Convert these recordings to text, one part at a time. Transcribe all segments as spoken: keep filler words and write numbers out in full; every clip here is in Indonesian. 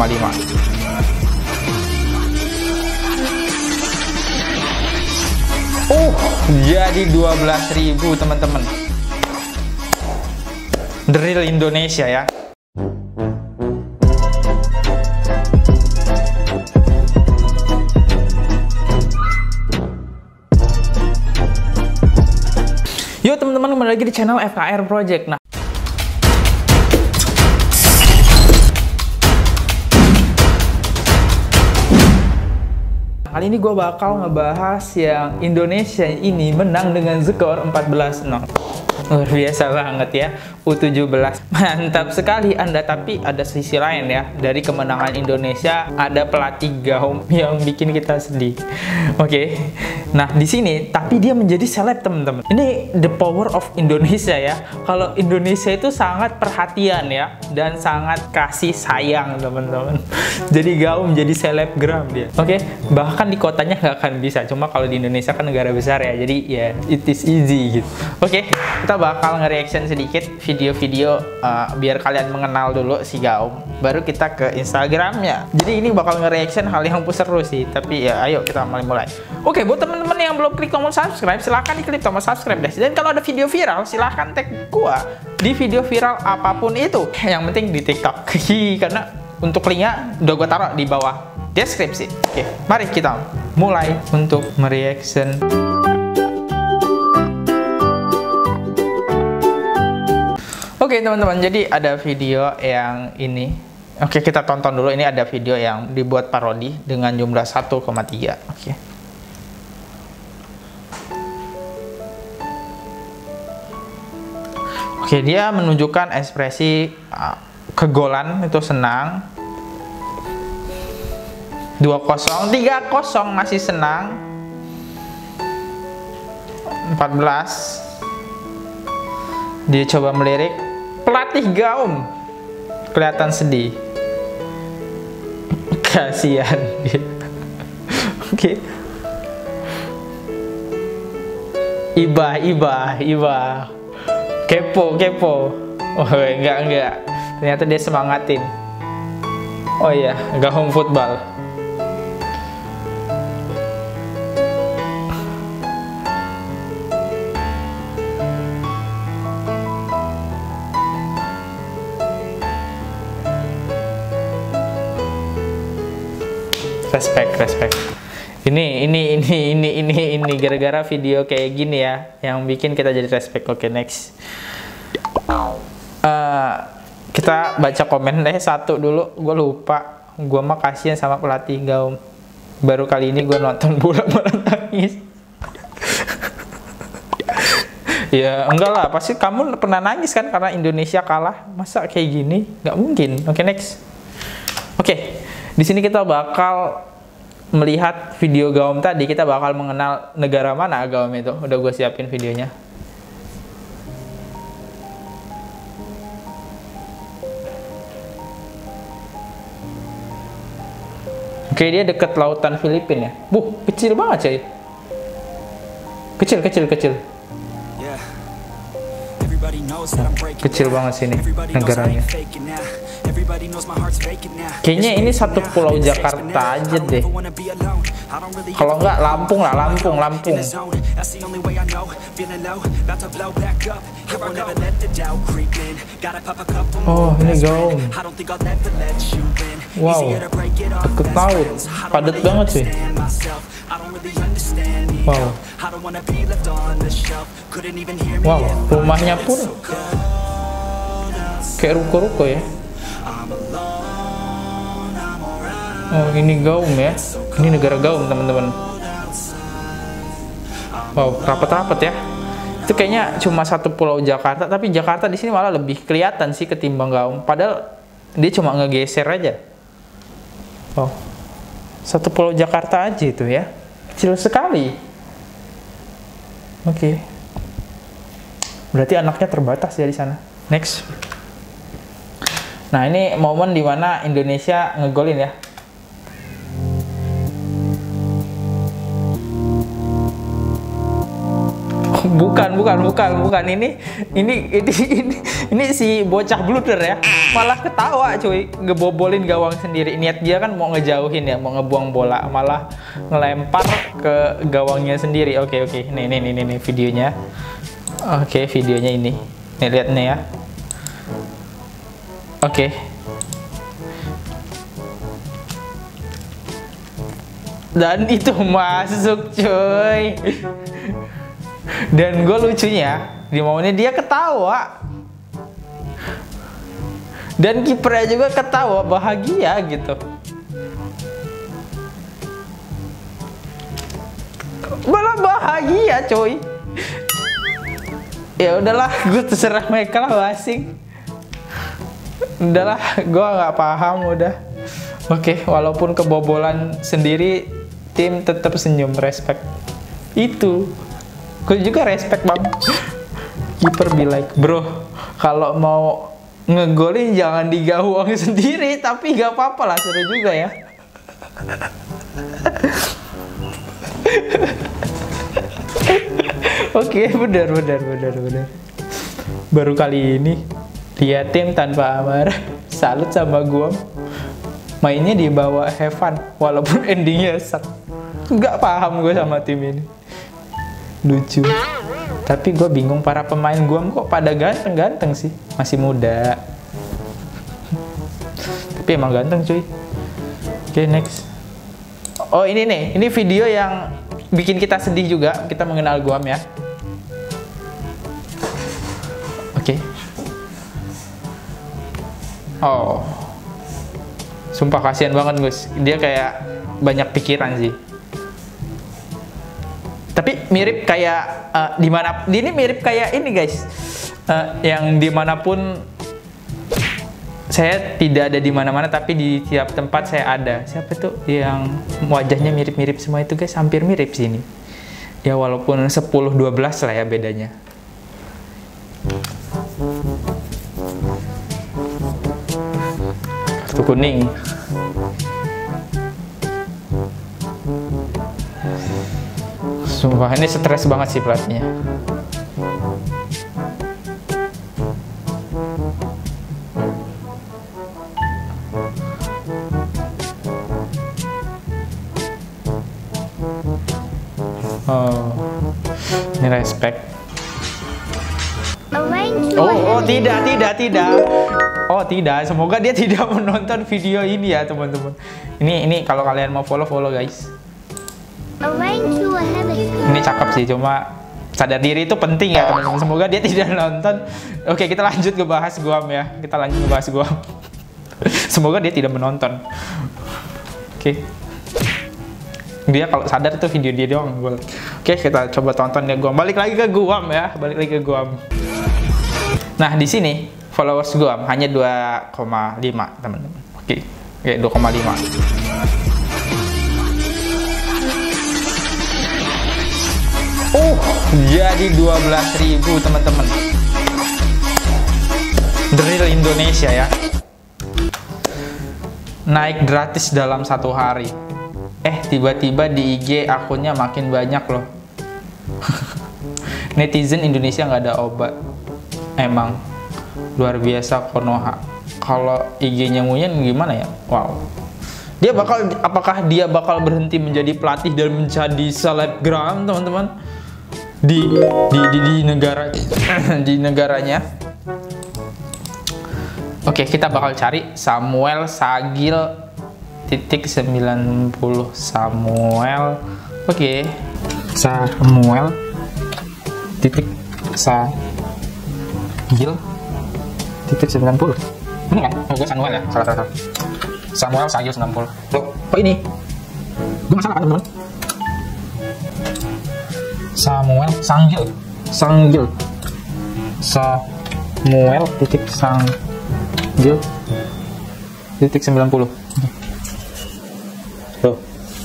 koma lima. Oh, jadi dua belas ribu teman-teman. Drill Indonesia ya. Yuk teman-teman, kembali lagi di channel F K R Project. Nah, kali ini gue bakal ngebahas yang Indonesia ini menang dengan skor empat belas nol. Luar biasa banget ya, U tujuh belas. Mantap sekali Anda, tapi ada sisi lain ya. Dari kemenangan Indonesia ada pelatih gaum yang bikin kita sedih. Oke. Okay. Nah, di sini tapi dia menjadi seleb, teman-teman. Ini the power of Indonesia ya. Kalau Indonesia itu sangat perhatian ya, dan sangat kasih sayang, teman-teman. Jadi gaum, jadi selebgram dia. Oke, okay? Bahkan di kotanya nggak akan bisa. Cuma kalau di Indonesia kan negara besar ya. Jadi ya, it is easy gitu. Oke, okay? Kita bakal nge-reaction sedikit video-video uh, biar kalian mengenal dulu si gaum. Baru kita ke Instagramnya. Jadi ini bakal nge-reaction hal yang seru sih. Tapi ya, ayo kita mulai-mulai. Oke, okay, buat teman-teman yang belum klik tombol subscribe, silahkan diklik tombol subscribe guys. Dan kalau ada video viral, silahkan tag gua di video viral apapun itu. Yang penting di TikTok. Karena untuk linknya udah gua taruh di bawah deskripsi. Oke, mari kita mulai untuk mereaction. Oke teman-teman, jadi ada video yang ini. Oke, kita tonton dulu. Ini ada video yang dibuat parodi dengan jumlah satu koma tiga. Oke. Oke, dia menunjukkan ekspresi uh, kegolan itu senang. dua kosong, tiga kosong masih senang. empat belas. Dia coba melirik. Pelatih gaum kelihatan sedih. Kasihan dia. Oke. Iba, iba, iba. Kepo, kepo. Oh, enggak, enggak. Ternyata dia semangatin. Oh iya, gaum football. Respect, respect. Ini, ini, ini, ini, ini, ini gara-gara video kayak gini ya, yang bikin kita jadi respect. Oke, okay, next. Uh, kita baca komen deh satu dulu. Gue lupa. Gue mah kasihan sama pelatih gaum. Baru kali ini gue nonton bola malah nangis. Ya enggak lah, pasti kamu pernah nangis kan karena Indonesia kalah. Masa kayak gini? Nggak mungkin. Oke, okay, next. Oke. Okay. Di sini kita bakal melihat video gaum tadi, kita bakal mengenal negara mana gaum itu. Udah gue siapin videonya. Oke, dia deket lautan Filipina ya. Buh, kecil banget coy. Kecil, kecil, kecil. Kecil banget sini negaranya. Kayaknya ini satu pulau Jakarta aja deh. Kalau enggak Lampung lah, Lampung, Lampung. Oh, ini gaum. Wow, deket laut, padat banget sih. Wow. Wow, rumahnya pun kayak ruko-ruko ya. Oh, ini gaum ya. Ini negara gaum, teman-teman. Wow, rapat-rapat ya. Itu kayaknya cuma satu pulau Jakarta, tapi Jakarta di sini malah lebih kelihatan sih ketimbang gaum. Padahal dia cuma ngegeser aja. Wow, satu pulau Jakarta aja itu ya. Kecil sekali. Oke. Okay. Berarti anaknya terbatas ya di sana. Next. Nah, ini momen dimana Indonesia ngegolin ya. Bukan, bukan, bukan, bukan. Ini, ini, ini, ini, ini si bocah blunder ya. Malah ketawa, cuy, ngebobolin gawang sendiri. Niat dia kan mau ngejauhin ya, mau ngebuang bola, malah ngelempar ke gawangnya sendiri. Oke, oke. Nih, nih, nih, nih, nih videonya. Oke, videonya ini. Nih, lihat nih ya. Oke. Dan itu masuk, cuy. Dan gue lucunya di momennya dia ketawa, dan kipernya juga ketawa bahagia gitu. Malah bahagia, coy. Ya udahlah, gue terserah mereka lah basing. Udahlah, gue nggak paham udah. Oke, walaupun kebobolan sendiri, tim tetap senyum, respect. Itu. Gue juga respect bang. Kiper be like, bro, kalau mau ngegolin jangan di gawang sendiri, tapi gak apa-apa lah, seru juga ya. Oke, benar, benar, benar, benar. Baru kali ini lihat tim tanpa amarah. Salut sama gua. Mainnya di bawah have fun, walaupun endingnya sak. Gak paham gue sama tim ini. Lucu. Tapi gue bingung, para pemain Guam kok pada ganteng-ganteng sih. Masih muda. Tapi emang ganteng cuy. Oke, okay, next. Oh ini nih, ini video yang bikin kita sedih juga. Kita mengenal Guam ya. Oke. Okay. Oh. Sumpah kasihan banget Gus. Dia kayak banyak pikiran sih. Tapi mirip kayak uh, dimana ini mirip kayak ini guys, uh, yang dimanapun saya tidak ada di mana-mana, tapi di tiap tempat saya ada. Siapa tuh yang wajahnya mirip-mirip semua itu guys? Hampir mirip sih ini. Ya walaupun sepuluh dua belas lah ya bedanya. Kartu kuning. Sumpah, ini stres banget sih pelatihnya. Oh, ini respect. Oh, oh tidak, tidak, tidak. Oh tidak, semoga dia tidak menonton video ini ya teman-teman. Ini, ini kalau kalian mau follow, follow guys. Ini cakep sih, cuma sadar diri itu penting ya teman-teman. Semoga dia tidak nonton. Oke, kita lanjut ke bahas Guam ya. Kita lanjut ke bahas Guam. Semoga dia tidak menonton. Oke. Dia kalau sadar itu video dia doang. Oke, kita coba tonton ya Guam. Balik lagi ke Guam ya. Balik lagi ke Guam. Nah, di sini followers Guam hanya dua koma lima teman-teman. Oke. Oke, dua koma lima. Uh, jadi dua belas ribu teman-teman. Drill Indonesia ya. Naik gratis dalam satu hari. Eh, tiba-tiba di I G akunnya makin banyak loh. Netizen Indonesia nggak ada obat. Emang luar biasa Konoha. Kalau I G-nya Nguyen gimana ya? Wow. Dia bakal, apakah dia bakal berhenti menjadi pelatih dan menjadi selebgram teman-teman? Di, di di di negara di negaranya. Oke, kita bakal cari Samuel Sagil titik sembilan puluh Samuel. Oke, Samuel titik Sagil titik sembilan puluh. Ini kan? Oh, gue Samuel ya, salah salah. Samuel Sagil sembilan puluh. Loh, kok ini? Gue masalah kan teman-teman? Samuel Sanggil Sanggil Samuel titik Sanggil titik sembilan puluh. Tuh.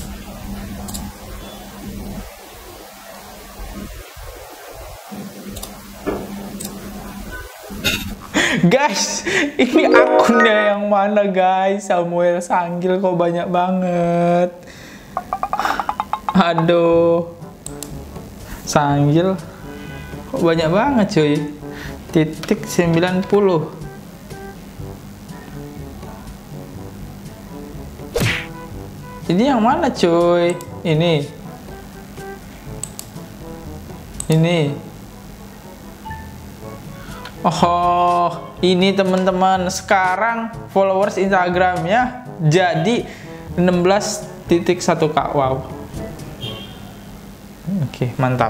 Guys, ini akunnya yang mana guys? Samuel Sanggil kok banyak banget. Aduh. Sanggil Kok banyak banget cuy. Titik sembilan puluh. Ini yang mana cuy? Ini. Ini. Oh, ini teman-teman. Sekarang followers Instagramnya jadi enam belas titik satu K. Wow. Oke, mantap.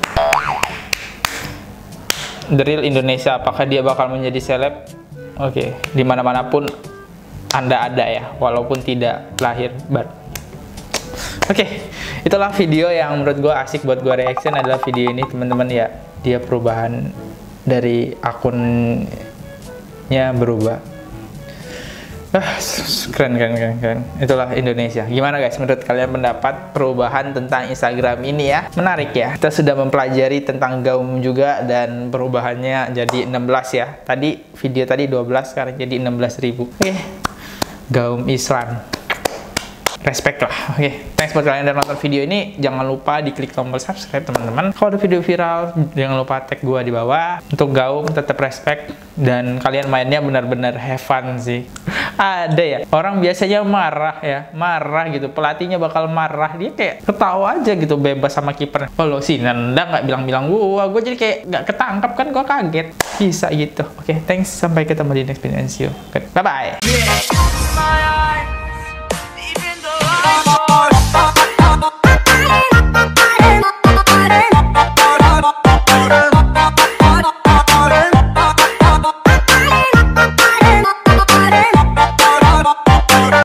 The Real Indonesia, apakah dia bakal menjadi seleb? Oke, dimana-mana pun Anda ada ya, walaupun tidak lahir baru. Oke, itulah video yang menurut gue asik buat gue reaction adalah video ini teman-teman ya. Dia perubahan dari akunnya berubah. Ah, keren, keren, keren, keren. Itulah Indonesia. Gimana guys, menurut kalian pendapat perubahan tentang Instagram ini ya? Menarik ya. Kita sudah mempelajari tentang Gaum juga dan perubahannya jadi enam belas ya. Tadi video tadi dua belas, sekarang jadi enam belas ribu. Oke. Gaum Islam. Respect lah. Oke, okay. Thanks buat kalian yang nonton video ini. Jangan lupa diklik tombol subscribe teman-teman. Kalau ada video viral, jangan lupa tag gua di bawah. Untuk Gaum tetap respect dan kalian mainnya benar-benar have fun sih. Ada ya, orang biasanya marah ya, marah gitu. Pelatihnya bakal marah, dia kayak ketawa aja gitu, bebas sama kiper. Kalau si Nanda nggak bilang-bilang gua, gua jadi kayak nggak ketangkap kan, gua kaget. Bisa gitu. Oke, okay, thanks. Sampai ketemu di next video. Bye bye.